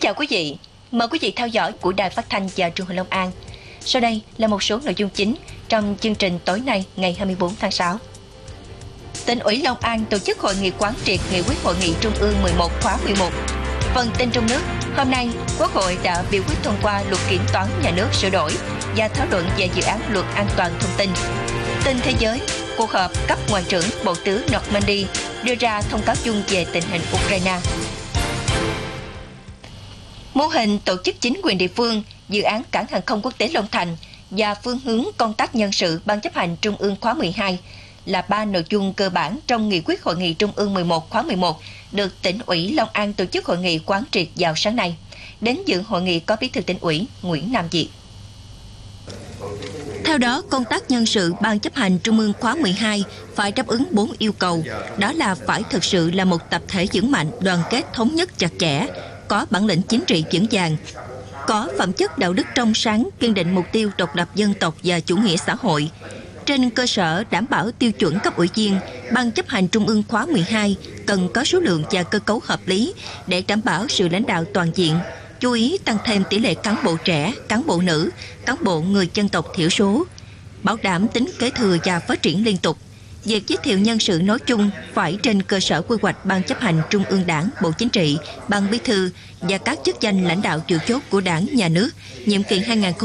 chào quý vị, mời quý vị theo dõi của Đài Phát thanh và Truyền hình Long An. Sau đây là một số nội dung chính trong chương trình tối nay ngày 24 tháng 6. Tỉnh ủy Long An tổ chức hội nghị quán triệt nghị quyết hội nghị Trung ương 11 khóa 11. Phần tin trong nước, hôm nay Quốc hội đã biểu quyết thông qua luật kiểm toán nhà nước sửa đổi và thảo luận về dự án luật an toàn thông tin. Tin thế giới, cuộc họp cấp ngoại trưởng Bộ Tứ Normandy đưa ra thông cáo chung về tình hình Ukraine. Mô hình tổ chức chính quyền địa phương, dự án cảng hàng không quốc tế Long Thành và phương hướng công tác nhân sự Ban chấp hành Trung ương khóa 12 là 3 nội dung cơ bản trong nghị quyết hội nghị Trung ương 11 khóa 11 được tỉnh ủy Long An tổ chức hội nghị quán triệt vào sáng nay. Đến dự hội nghị có Bí thư tỉnh ủy Nguyễn Nam Việt. Theo đó, công tác nhân sự Ban chấp hành Trung ương khóa 12 phải đáp ứng 4 yêu cầu. Đó là phải thực sự là một tập thể vững mạnh, đoàn kết, thống nhất, chặt chẽ, có bản lĩnh chính trị vững vàng, có phẩm chất đạo đức trong sáng, kiên định mục tiêu độc lập dân tộc và chủ nghĩa xã hội. Trên cơ sở đảm bảo tiêu chuẩn cấp ủy viên, Ban chấp hành Trung ương khóa 12 cần có số lượng và cơ cấu hợp lý để đảm bảo sự lãnh đạo toàn diện. Chú ý tăng thêm tỷ lệ cán bộ trẻ, cán bộ nữ, cán bộ người dân tộc thiểu số, bảo đảm tính kế thừa và phát triển liên tục. Việc giới thiệu nhân sự nói chung phải trên cơ sở quy hoạch Ban chấp hành Trung ương Đảng, Bộ Chính trị, Ban Bí thư và các chức danh lãnh đạo chủ chốt của Đảng, Nhà nước, nhiệm kỳ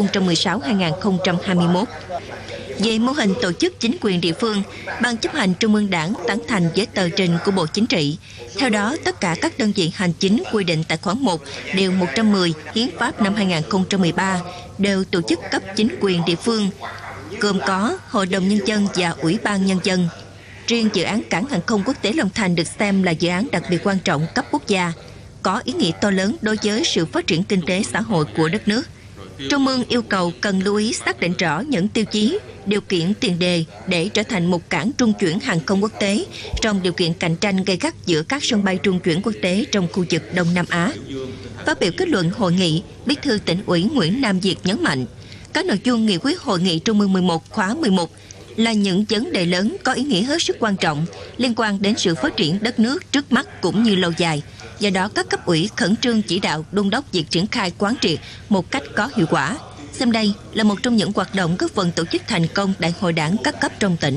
2016-2021. Về mô hình tổ chức chính quyền địa phương, Ban chấp hành Trung ương Đảng tán thành với tờ trình của Bộ Chính trị. Theo đó, tất cả các đơn vị hành chính quy định tại khoản 1 điều 110 Hiến pháp năm 2013 đều tổ chức cấp chính quyền địa phương, gồm có Hội đồng Nhân dân và Ủy ban Nhân dân. Riêng dự án cảng hàng không quốc tế Long Thành được xem là dự án đặc biệt quan trọng cấp quốc gia, có ý nghĩa to lớn đối với sự phát triển kinh tế xã hội của đất nước. Trung ương yêu cầu cần lưu ý xác định rõ những tiêu chí, điều kiện tiền đề để trở thành một cảng trung chuyển hàng không quốc tế trong điều kiện cạnh tranh gay gắt giữa các sân bay trung chuyển quốc tế trong khu vực Đông Nam Á. Phát biểu kết luận hội nghị, Bí thư tỉnh ủy Nguyễn Nam Việt nhấn mạnh, các nội dung nghị quyết hội nghị Trung ương 11 khóa 11 là những vấn đề lớn có ý nghĩa hết sức quan trọng liên quan đến sự phát triển đất nước trước mắt cũng như lâu dài. Do đó, các cấp ủy khẩn trương chỉ đạo đôn đốc việc triển khai quán triệt một cách có hiệu quả. Xem đây là một trong những hoạt động góp phần tổ chức thành công Đại hội Đảng các cấp trong tỉnh.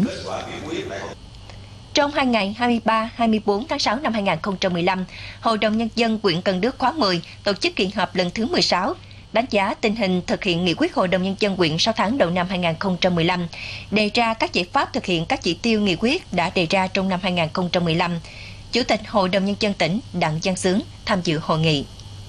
Trong 2 ngày 23-24 tháng 6 năm 2015, Hội đồng Nhân dân huyện Cần Đước khóa 10 tổ chức kỳ họp lần thứ 16, đánh giá tình hình thực hiện nghị quyết Hội đồng Nhân dân huyện 6 tháng đầu năm 2015, đề ra các giải pháp thực hiện các chỉ tiêu nghị quyết đã đề ra trong năm 2015. Chủ tịch Hội đồng Nhân dân tỉnh Đặng Văn Xướng tham dự hội nghị.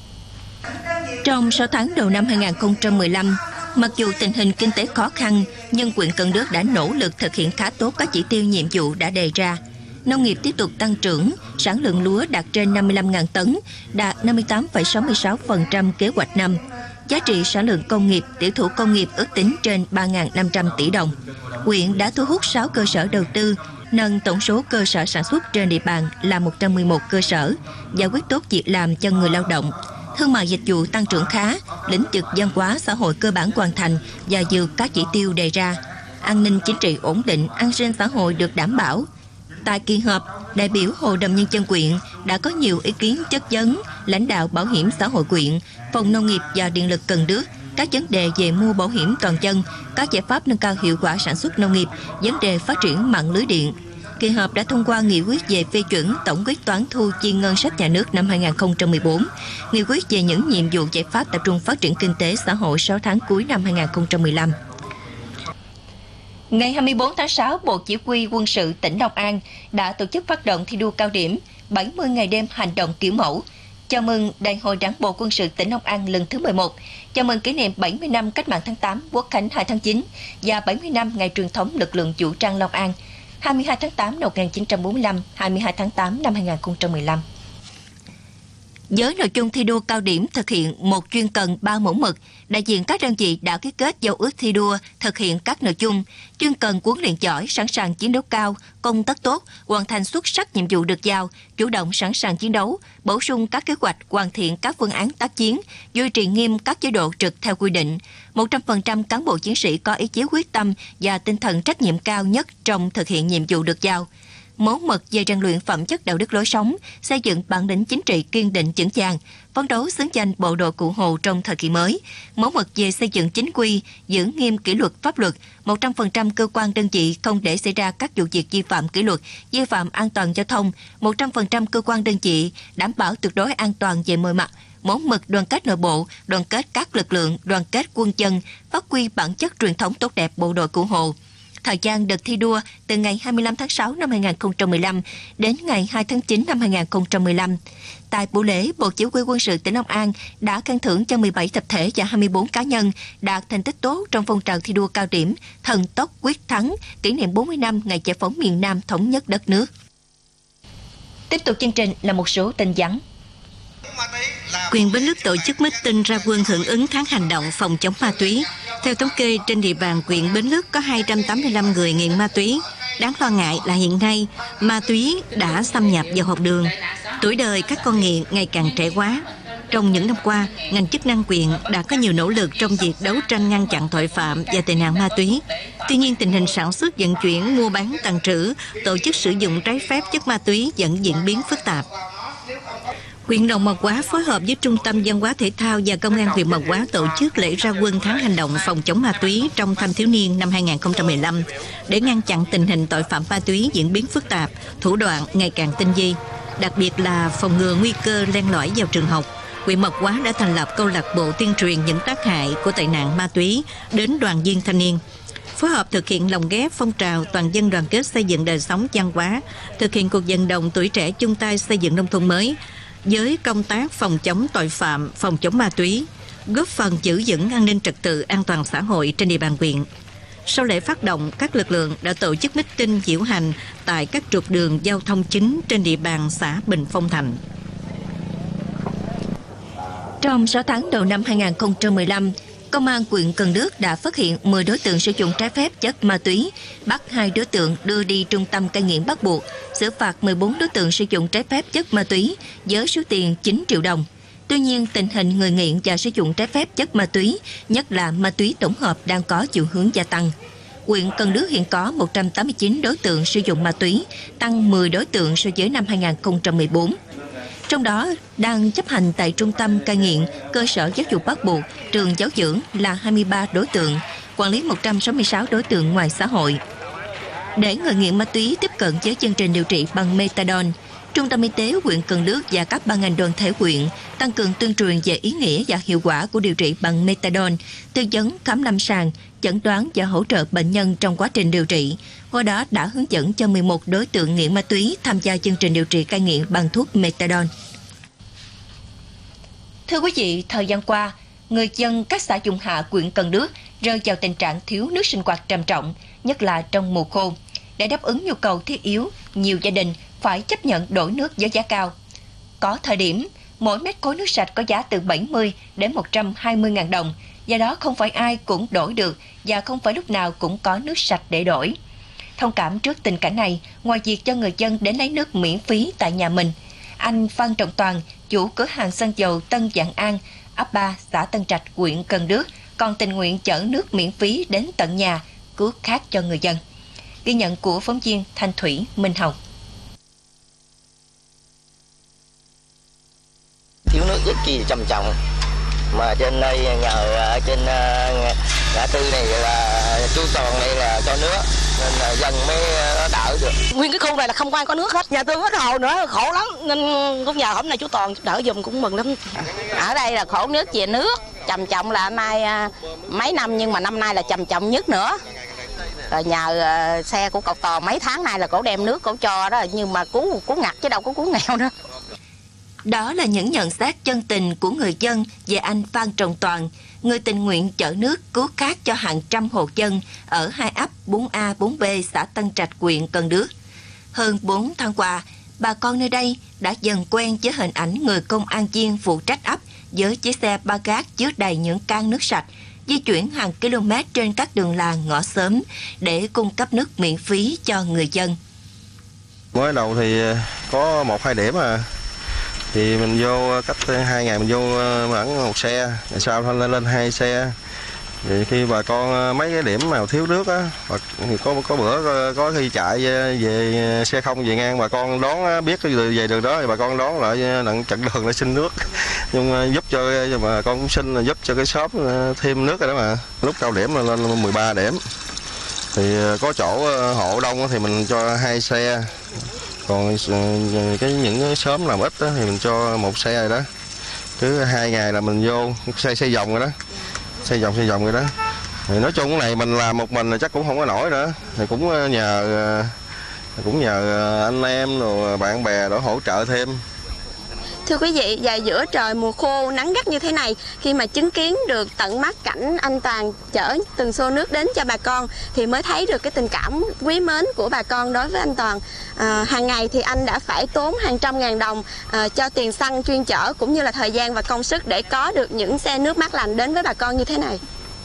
Trong 6 tháng đầu năm 2015, mặc dù tình hình kinh tế khó khăn, nhưng huyện Cần Đước đã nỗ lực thực hiện khá tốt các chỉ tiêu nhiệm vụ đã đề ra. Nông nghiệp tiếp tục tăng trưởng, sản lượng lúa đạt trên 55.000 tấn, đạt 58,66% kế hoạch năm. Giá trị sản lượng công nghiệp, tiểu thủ công nghiệp ước tính trên 3.500 tỷ đồng. Huyện đã thu hút 6 cơ sở đầu tư, nâng tổng số cơ sở sản xuất trên địa bàn là 111 cơ sở, giải quyết tốt việc làm cho người lao động. Thương mại dịch vụ tăng trưởng khá, lĩnh vực văn hóa xã hội cơ bản hoàn thành và vượt các chỉ tiêu đề ra. An ninh chính trị ổn định, an sinh xã hội được đảm bảo. Tại kỳ họp, đại biểu Hội đồng Nhân dân huyện đã có nhiều ý kiến chất vấn lãnh đạo Bảo hiểm xã hội huyện, Phòng Nông nghiệp và Điện lực Cần Đước, các vấn đề về mua bảo hiểm toàn dân, các giải pháp nâng cao hiệu quả sản xuất nông nghiệp, vấn đề phát triển mạng lưới điện. Kỳ họp đã thông qua nghị quyết về phê chuẩn tổng quyết toán thu chi ngân sách nhà nước năm 2014, nghị quyết về những nhiệm vụ giải pháp tập trung phát triển kinh tế xã hội 6 tháng cuối năm 2015. Ngày 24 tháng 6, Bộ Chỉ huy Quân sự tỉnh Long An đã tổ chức phát động thi đua cao điểm 70 ngày đêm hành động kiểu mẫu, chào mừng Đại hội Đảng bộ Quân sự tỉnh Long An lần thứ 11, chào mừng kỷ niệm 70 năm Cách mạng tháng 8, Quốc khánh 2 tháng 9 và 70 năm ngày truyền thống lực lượng vũ trang Long An, 22 tháng 8 năm 1945, 22 tháng 8 năm 2015. Với nội dung thi đua cao điểm thực hiện một chuyên cần 3 mẫu mực, đại diện các đơn vị đã ký kết giao ước thi đua thực hiện các nội dung chuyên cần huấn luyện giỏi, sẵn sàng chiến đấu cao, công tác tốt, hoàn thành xuất sắc nhiệm vụ được giao, chủ động sẵn sàng chiến đấu, bổ sung các kế hoạch, hoàn thiện các phương án tác chiến, duy trì nghiêm các chế độ trực theo quy định. 100% cán bộ chiến sĩ có ý chí quyết tâm và tinh thần trách nhiệm cao nhất trong thực hiện nhiệm vụ được giao. Mẫu mực về rèn luyện phẩm chất đạo đức lối sống, xây dựng bản lĩnh chính trị kiên định vững vàng, phấn đấu xứng danh bộ đội Cụ Hồ trong thời kỳ mới, mẫu mực về xây dựng chính quy, giữ nghiêm kỷ luật pháp luật, 100% cơ quan đơn vị không để xảy ra các vụ việc vi phạm kỷ luật, vi phạm an toàn giao thông, 100% cơ quan đơn vị đảm bảo tuyệt đối an toàn về mọi mặt, mẫu mực đoàn kết nội bộ, đoàn kết các lực lượng, đoàn kết quân dân, phát huy bản chất truyền thống tốt đẹp bộ đội Cụ Hồ. Thời gian đợt thi đua từ ngày 25 tháng 6 năm 2015 đến ngày 2 tháng 9 năm 2015. Tại buổi lễ, Bộ Chỉ huy Quân sự tỉnh Long An đã khen thưởng cho 17 tập thể và 24 cá nhân đạt thành tích tốt trong phong trào thi đua cao điểm Thần tốc quyết thắng kỷ niệm 40 năm ngày giải phóng miền Nam thống nhất đất nước. Tiếp tục chương trình là một số tin vắn. Huyện Bến Lức tổ chức meeting ra quân hưởng ứng tháng hành động phòng chống ma túy. Theo thống kê, trên địa bàn huyện Bến Lức có 285 người nghiện ma túy. Đáng lo ngại là hiện nay, ma túy đã xâm nhập vào học đường. Tuổi đời các con nghiện ngày càng trẻ hóa. Trong những năm qua, ngành chức năng huyện đã có nhiều nỗ lực trong việc đấu tranh ngăn chặn tội phạm và tệ nạn ma túy. Tuy nhiên, tình hình sản xuất, vận chuyển, mua bán, tàng trữ, tổ chức sử dụng trái phép chất ma túy vẫn diễn biến phức tạp. Huyện Đồng Mộc Hóa phối hợp với Trung tâm Văn hóa Thể thao và Công an huyện Mộc Hóa tổ chức lễ ra quân tháng hành động phòng chống ma túy trong thanh thiếu niên năm 2015 để ngăn chặn tình hình tội phạm ma túy diễn biến phức tạp, thủ đoạn ngày càng tinh vi, đặc biệt là phòng ngừa nguy cơ len lỏi vào trường học. Huyện Mộc Hóa đã thành lập câu lạc bộ tuyên truyền những tác hại của tệ nạn ma túy đến đoàn viên thanh niên, phối hợp thực hiện lồng ghép phong trào toàn dân đoàn kết xây dựng đời sống văn hóa, thực hiện cuộc vận động tuổi trẻ chung tay xây dựng nông thôn mới với công tác phòng chống tội phạm, phòng chống ma túy, góp phần giữ vững an ninh trật tự, an toàn xã hội trên địa bàn huyện. Sau lễ phát động, các lực lượng đã tổ chức meeting diễu hành tại các trục đường giao thông chính trên địa bàn xã Bình Phong Thành. Trong 6 tháng đầu năm 2015, Công an huyện Cần Đước đã phát hiện 10 đối tượng sử dụng trái phép chất ma túy, bắt 2 đối tượng đưa đi trung tâm cai nghiện bắt buộc, xử phạt 14 đối tượng sử dụng trái phép chất ma túy với số tiền 9 triệu đồng. Tuy nhiên, tình hình người nghiện và sử dụng trái phép chất ma túy, nhất là ma túy tổng hợp đang có chiều hướng gia tăng. Huyện Cần Đước hiện có 189 đối tượng sử dụng ma túy, tăng 10 đối tượng so với năm 2014. Trong đó, đang chấp hành tại trung tâm cai nghiện, cơ sở giáo dục bắt buộc, trường giáo dưỡng là 23 đối tượng, quản lý 166 đối tượng ngoài xã hội. Để người nghiện ma túy tiếp cận với chương trình điều trị bằng methadone, Trung tâm Y tế huyện Cần Đước và các ban ngành đoàn thể huyện tăng cường tuyên truyền về ý nghĩa và hiệu quả của điều trị bằng methadone, tư vấn khám lâm sàng, chẩn đoán và hỗ trợ bệnh nhân trong quá trình điều trị. Qua đó đã hướng dẫn cho 11 đối tượng nghiện ma túy tham gia chương trình điều trị cai nghiện bằng thuốc methadone. Thưa quý vị, thời gian qua, người dân các xã Dùng Hạ, huyện Cần Đước rơi vào tình trạng thiếu nước sinh hoạt trầm trọng, nhất là trong mùa khô. Để đáp ứng nhu cầu thiết yếu, nhiều gia đình phải chấp nhận đổi nước với giá cao. Có thời điểm, mỗi mét khối nước sạch có giá từ 70 đến 120.000 đồng, do đó không phải ai cũng đổi được và không phải lúc nào cũng có nước sạch để đổi. Thông cảm trước tình cảnh này, ngoài việc cho người dân đến lấy nước miễn phí tại nhà mình, anh Phan Trọng Toàn, chủ cửa hàng xăng dầu Tân Vạn An, ấp 3, xã Tân Trạch, huyện Cần Đước, còn tình nguyện chở nước miễn phí đến tận nhà, cứu khát cho người dân. Ghi nhận của phóng viên Thanh Thủy, Minh Hồng. Thiếu nước rất kỳ trầm trọng, mà trên đây nhờ trên ngã tư này là chú Toàn đây là cho nước, nên là dân mới đỡ được. Nguyên cái khu này là không ai có nước hết, nhà tôi hết hồ nữa, khổ lắm, nên cũng nhờ hôm nay chú Toàn đỡ giùm cũng mừng lắm. Ở đây là khổ nước về nước, trầm trọng là nay mấy năm nhưng mà năm nay là trầm trọng nhất nữa. Rồi nhờ xe của cậu Toàn mấy tháng nay là cổ đem nước cổ cho đó, nhưng mà cứu ngặt chứ đâu có cứu nghèo nữa. Đó là những nhận xét chân tình của người dân về anh Phan Trọng Toàn, người tình nguyện chở nước cứu khát cho hàng trăm hộ dân ở hai ấp 4A, 4B, xã Tân Trạch, huyện Cần Đước. Hơn 4 tháng qua, bà con nơi đây đã dần quen với hình ảnh người công an viên phụ trách ấp với chiếc xe ba gác chứa đầy những can nước sạch, di chuyển hàng km trên các đường làng ngõ xóm để cung cấp nước miễn phí cho người dân. Mới đầu thì có 1-2 điểm thì mình vô cách 2 ngày mình vô hẳn 1 xe, rồi sau lên 2 xe, Vì khi bà con mấy cái điểm mà thiếu nước á, có bữa có khi chạy về xe không về ngang, bà con đón biết về đường đó thì bà con đón lại chặn đường lại xin nước, nhưng giúp cho bà con cũng xin giúp cho cái xóm thêm nước rồi đó mà. Lúc cao điểm là lên 13 điểm thì có chỗ hộ đông thì mình cho 2 xe, còn những cái xóm làm ít đó thì mình cho 1 xe rồi đó. Cứ 2 ngày là mình vô xây vòng rồi đó, xây vòng rồi đó. Thì nói chung cái này mình làm một mình là chắc cũng không có nổi nữa, thì cũng nhờ anh em rồi bạn bè để hỗ trợ thêm. Thưa quý vị, và giữa trời mùa khô nắng gắt như thế này, khi mà chứng kiến được tận mắt cảnh anh Toàn chở từng xô nước đến cho bà con thì mới thấy được cái tình cảm quý mến của bà con đối với anh Toàn. Hàng ngày thì anh đã phải tốn hàng trăm ngàn đồng cho tiền xăng chuyên chở, cũng như là thời gian và công sức để có được những xe nước mát lạnh đến với bà con như thế này.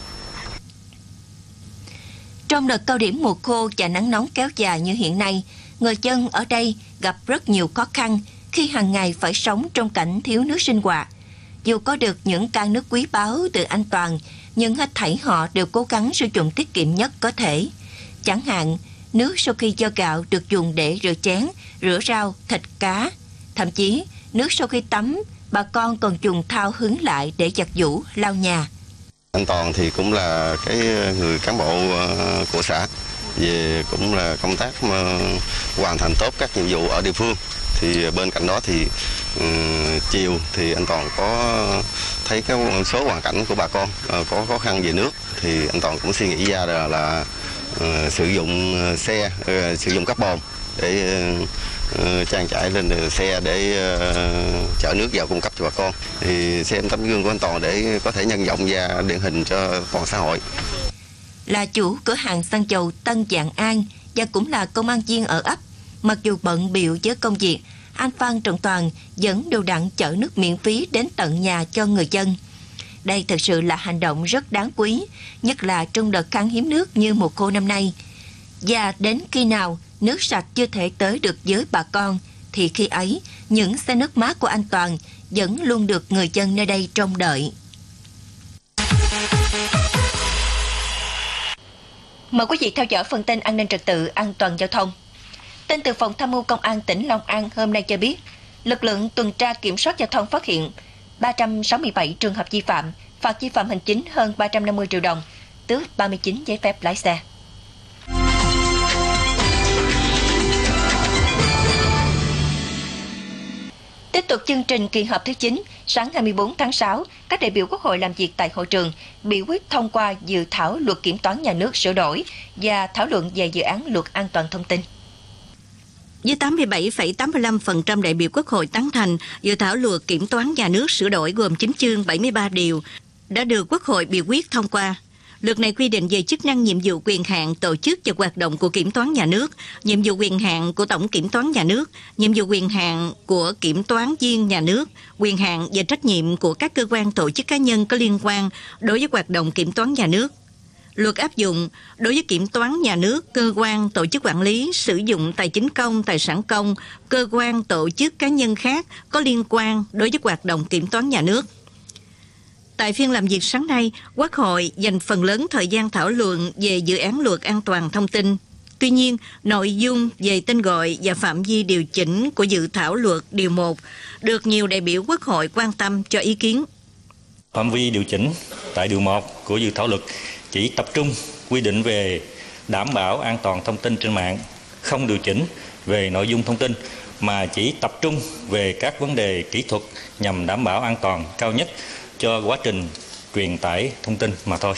Trong đợt cao điểm mùa khô và nắng nóng kéo dài như hiện nay, người dân ở đây gặp rất nhiều khó khăn khi hàng ngày phải sống trong cảnh thiếu nước sinh hoạt. Dù có được những can nước quý báu từ anh Toàn, nhưng hết thảy họ đều cố gắng sử dụng tiết kiệm nhất có thể. Chẳng hạn, nước sau khi vo gạo được dùng để rửa chén, rửa rau, thịt cá. Thậm chí, nước sau khi tắm, bà con còn dùng thau hứng lại để giặt giũ, lau nhà. Anh Toàn thì cũng là cái người cán bộ của xã, về cũng là công tác hoàn thành tốt các nhiệm vụ ở địa phương. Thì bên cạnh đó thì chiều thì anh Toàn có thấy cái số hoàn cảnh của bà con có khó khăn về nước, thì anh Toàn cũng suy nghĩ ra là sử dụng xe, sử dụng carbon để trang trải lên xe để chở nước vào cung cấp cho bà con. Thì xem tấm gương của anh Toàn để có thể nhân rộng và điển hình cho toàn xã hội. Là chủ cửa hàng xăng dầu Tân Dạng An và cũng là công an viên ở ấp, mặc dù bận bịu với công việc, anh Phan Trọng Toàn vẫn đều đặn chở nước miễn phí đến tận nhà cho người dân. Đây thực sự là hành động rất đáng quý, nhất là trong đợt khan hiếm nước như mùa khô năm nay. Và đến khi nào nước sạch chưa thể tới được với bà con, thì khi ấy, những xe nước mát của anh Toàn vẫn luôn được người dân nơi đây trông đợi. Mời quý vị theo dõi phần tin an ninh trật tự, an toàn giao thông. Tin từ Phòng Tham mưu Công an tỉnh Long An hôm nay cho biết, lực lượng tuần tra kiểm soát giao thông phát hiện 367 trường hợp vi phạm, phạt vi phạm hành chính hơn 350 triệu đồng, tước 39 giấy phép lái xe. Tiếp tục chương trình kỳ họp thứ 9, sáng 24 tháng 6, các đại biểu Quốc hội làm việc tại hội trường, biểu quyết thông qua dự thảo luật kiểm toán nhà nước sửa đổi và thảo luận về dự án luật an toàn thông tin. Với 87,85% đại biểu Quốc hội tán thành, dự thảo luật kiểm toán nhà nước sửa đổi gồm 9 chương 73 điều đã được Quốc hội biểu quyết thông qua. Luật này quy định về chức năng, nhiệm vụ, quyền hạn, tổ chức và hoạt động của kiểm toán nhà nước, nhiệm vụ quyền hạn của tổng kiểm toán nhà nước, nhiệm vụ quyền hạn của kiểm toán viên nhà nước, quyền hạn và trách nhiệm của các cơ quan, tổ chức, cá nhân có liên quan đối với hoạt động kiểm toán nhà nước. Luật áp dụng đối với kiểm toán nhà nước, cơ quan, tổ chức quản lý, sử dụng tài chính công, tài sản công, cơ quan, tổ chức, cá nhân khác có liên quan đối với hoạt động kiểm toán nhà nước. Tại phiên làm việc sáng nay, Quốc hội dành phần lớn thời gian thảo luận về dự án luật an toàn thông tin. Tuy nhiên, nội dung về tên gọi và phạm vi điều chỉnh của dự thảo luật điều 1 được nhiều đại biểu Quốc hội quan tâm cho ý kiến. Phạm vi điều chỉnh tại điều 1 của dự thảo luật chỉ tập trung quy định về đảm bảo an toàn thông tin trên mạng, không điều chỉnh về nội dung thông tin, mà chỉ tập trung về các vấn đề kỹ thuật nhằm đảm bảo an toàn cao nhất cho quá trình truyền tải thông tin mà thôi.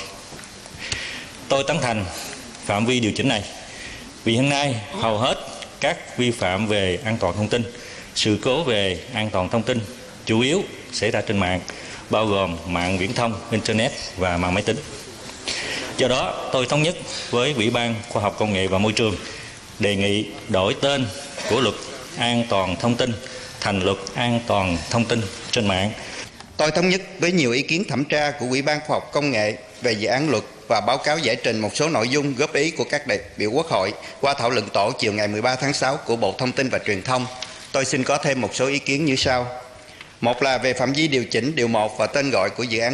Tôi tán thành phạm vi điều chỉnh này vì hiện nay hầu hết các vi phạm về an toàn thông tin, sự cố về an toàn thông tin chủ yếu xảy ra trên mạng, bao gồm mạng viễn thông, Internet và mạng máy tính. Do đó, tôi thống nhất với Ủy ban Khoa học Công nghệ và Môi trường đề nghị đổi tên của luật an toàn thông tin thành luật an toàn thông tin trên mạng. Tôi thống nhất với nhiều ý kiến thẩm tra của Ủy ban Khoa học Công nghệ về dự án luật và báo cáo giải trình một số nội dung góp ý của các đại biểu Quốc hội qua thảo luận tổ chiều ngày 13 tháng 6 của Bộ Thông tin và Truyền thông. Tôi xin có thêm một số ý kiến như sau. Một là về phạm vi điều chỉnh điều 1 và tên gọi của dự án luật.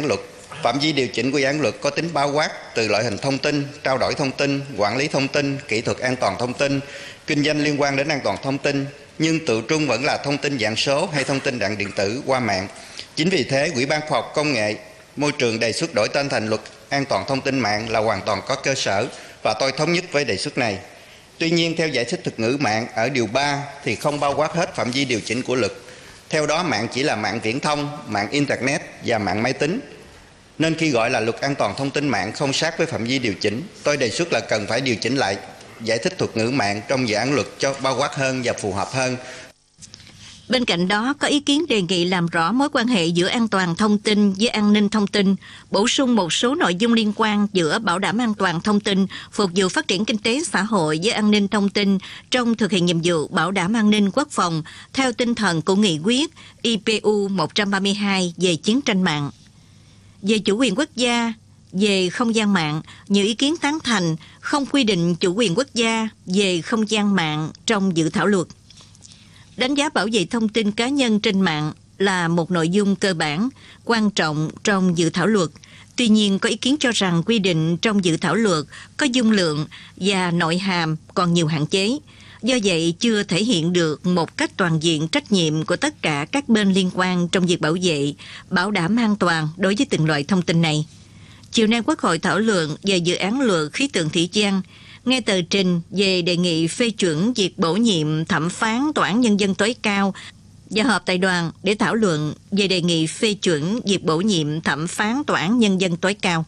Phạm vi điều chỉnh của dự án luật có tính bao quát từ loại hình thông tin, trao đổi thông tin, quản lý thông tin, kỹ thuật an toàn thông tin, kinh doanh liên quan đến an toàn thông tin, nhưng tự trung vẫn là thông tin dạng số hay thông tin dạng điện tử qua mạng. Chính vì thế, Ủy ban Khoa học Công nghệ Môi trường đề xuất đổi tên thành Luật An toàn thông tin mạng là hoàn toàn có cơ sở và tôi thống nhất với đề xuất này. Tuy nhiên, theo giải thích thuật ngữ mạng ở điều 3 thì không bao quát hết phạm vi điều chỉnh của luật. Theo đó, mạng chỉ là mạng viễn thông, mạng Internet và mạng máy tính. Nên khi gọi là Luật An toàn thông tin mạng không sát với phạm vi điều chỉnh, tôi đề xuất là cần phải điều chỉnh lại giải thích thuật ngữ mạng trong dự án luật cho bao quát hơn và phù hợp hơn. Bên cạnh đó, có ý kiến đề nghị làm rõ mối quan hệ giữa an toàn thông tin với an ninh thông tin, bổ sung một số nội dung liên quan giữa bảo đảm an toàn thông tin, phục vụ phát triển kinh tế xã hội với an ninh thông tin trong thực hiện nhiệm vụ bảo đảm an ninh quốc phòng theo tinh thần của nghị quyết IPU 132 về chiến tranh mạng. Về chủ quyền quốc gia, về không gian mạng, nhiều ý kiến tán thành không quy định chủ quyền quốc gia về không gian mạng trong dự thảo luật. Đánh giá bảo vệ thông tin cá nhân trên mạng là một nội dung cơ bản, quan trọng trong dự thảo luật. Tuy nhiên, có ý kiến cho rằng quy định trong dự thảo luật có dung lượng và nội hàm còn nhiều hạn chế. Do vậy, chưa thể hiện được một cách toàn diện trách nhiệm của tất cả các bên liên quan trong việc bảo vệ, bảo đảm an toàn đối với từng loại thông tin này. Chiều nay, Quốc hội thảo luận về dự án luật khí tượng thủy văn, nghe tờ trình về đề nghị phê chuẩn việc bổ nhiệm thẩm phán Tòa án Nhân dân tối cao và họp tại đoàn để thảo luận về đề nghị phê chuẩn việc bổ nhiệm thẩm phán Tòa án Nhân dân tối cao.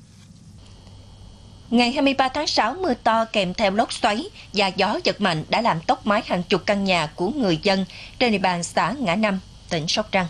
Ngày 23 tháng 6, mưa to kèm theo lốc xoáy và gió giật mạnh đã làm tốc mái hàng chục căn nhà của người dân trên địa bàn xã Ngã Năm, tỉnh Sóc Trăng.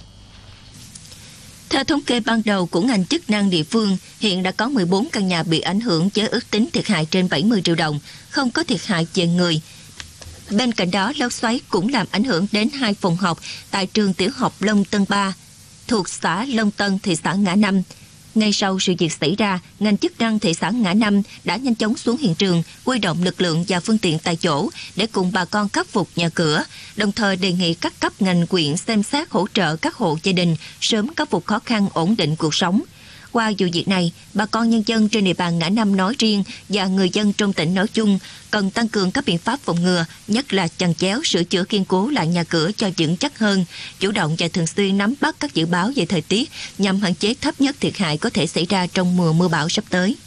Theo thống kê ban đầu của ngành chức năng địa phương, hiện đã có 14 căn nhà bị ảnh hưởng với ước tính thiệt hại trên 70 triệu đồng, không có thiệt hại về người. Bên cạnh đó, lốc xoáy cũng làm ảnh hưởng đến 2 phòng học tại trường tiểu học Long Tân 3, thuộc xã Long Tân, thị xã Ngã Năm. Ngay sau sự việc xảy ra, ngành chức năng thị xã Ngã Năm đã nhanh chóng xuống hiện trường, huy động lực lượng và phương tiện tại chỗ để cùng bà con khắc phục nhà cửa, đồng thời đề nghị các cấp ngành huyện xem xét hỗ trợ các hộ gia đình sớm khắc phục khó khăn, ổn định cuộc sống. Qua vụ việc này, bà con nhân dân trên địa bàn Ngã Năm nói riêng và người dân trong tỉnh nói chung cần tăng cường các biện pháp phòng ngừa, nhất là chằng chéo sửa chữa kiên cố lại nhà cửa cho vững chắc hơn, chủ động và thường xuyên nắm bắt các dự báo về thời tiết nhằm hạn chế thấp nhất thiệt hại có thể xảy ra trong mùa mưa bão sắp tới.